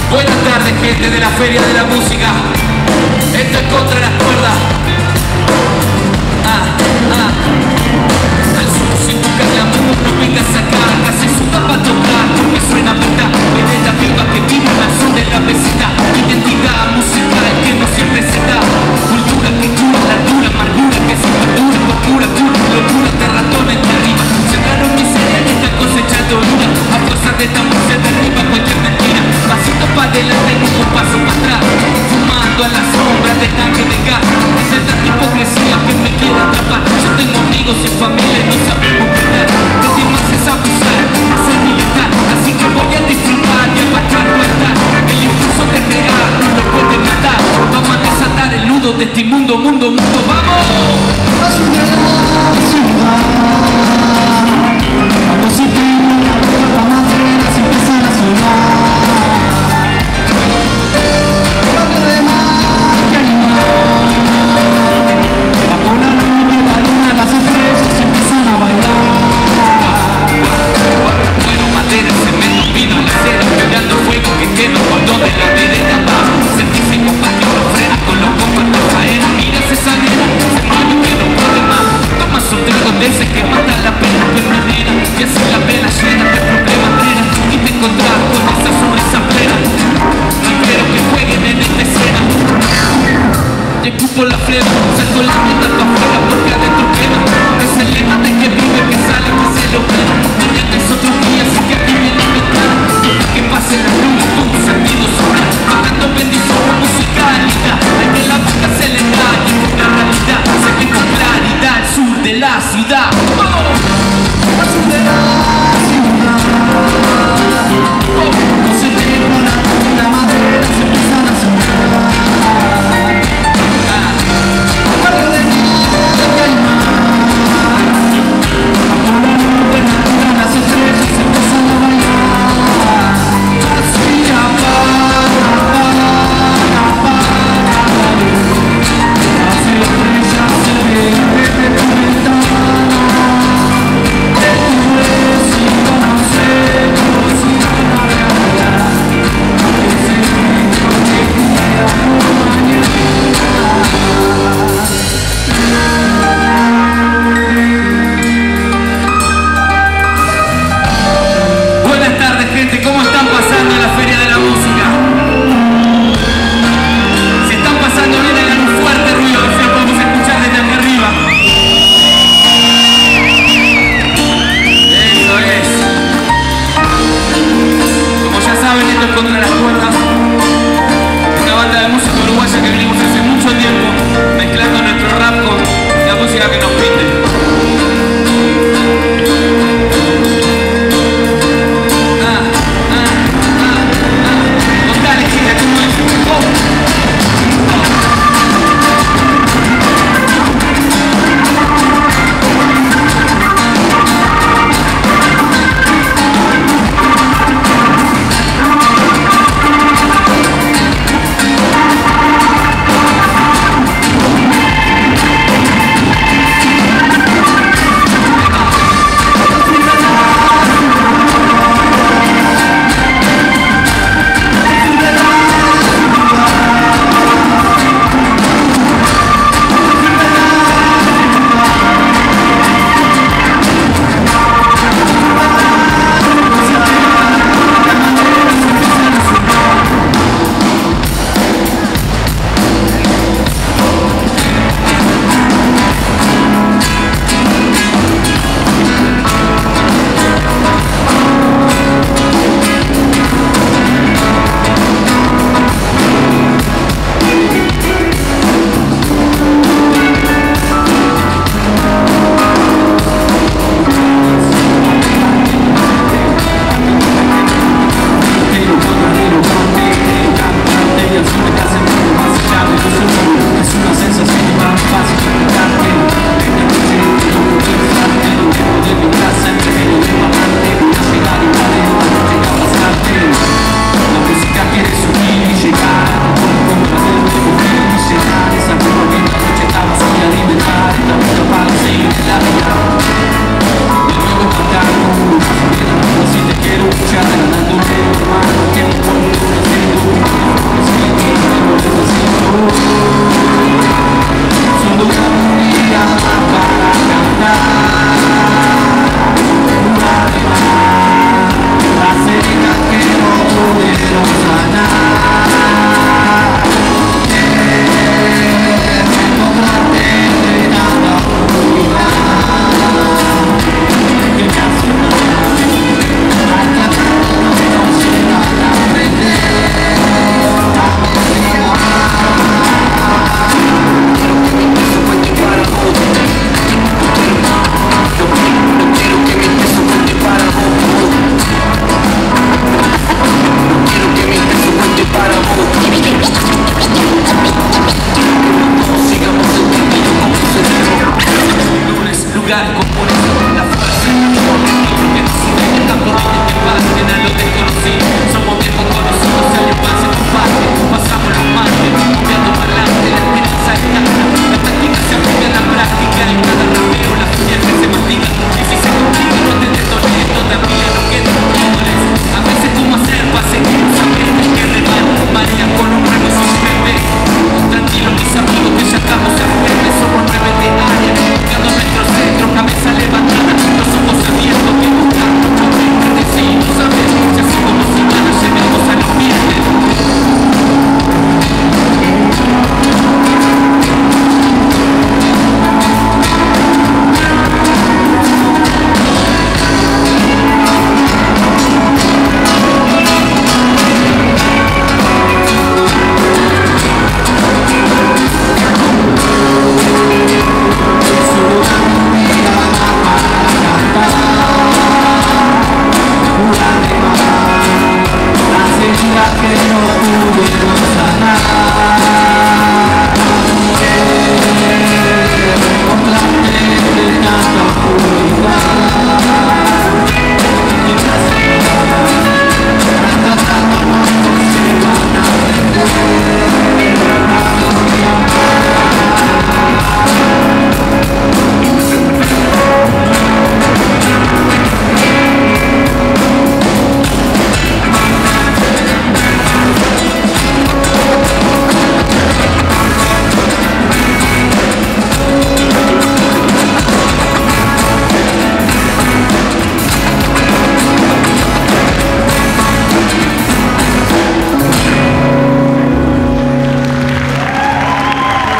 Buenas tardes, gente de la Feria de la Música. Esto es Contra las Cuerdas. Al sur sin buscar la mano, no vengas acá. Acá se suba para tocar, porque suena puta. Veneta viva que vive al sur de la meseta. Identidad musical que no siempre se da. Cultura que cura la dura amargura, que se perdura, locura, locura de ratones de arriba. Sembraron miseria y están cosechando luna. A fuerza de esta música derriba cualquier mentira. Pasito para adelante y un paso para atrás. Fumando a la sombra de tanque de gas. Es tanta hipocresía que me quiere atrapar. Yo tengo amigos y familia y no sabemos cuidar. Lo que más es abusar, hacer militar. Así que voy a disfrutar y a bajar cuenta. El impulso que real no lo puede matar. Vamos a desatar el nudo de este mundo, ¡vamos! Bueno, mantenerse volveremos a amar.